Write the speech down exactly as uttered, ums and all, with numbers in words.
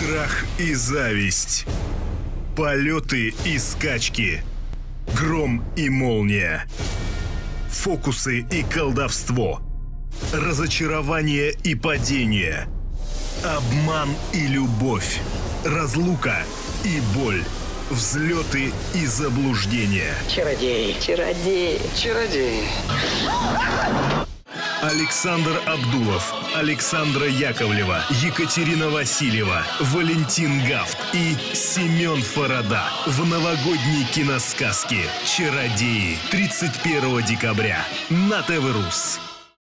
Страх и зависть. Полеты и скачки. Гром и молния. Фокусы и колдовство. Разочарование и падение. Обман и любовь. Разлука и боль. Взлеты и заблуждения. Чародей, чародей, Чародей. Александр Абдулов, Александра Яковлева, Екатерина Васильева, Валентин Гафт и Семен Фарада в новогодней киносказке «Чародеи» тридцать первого декабря на ТВ Рус.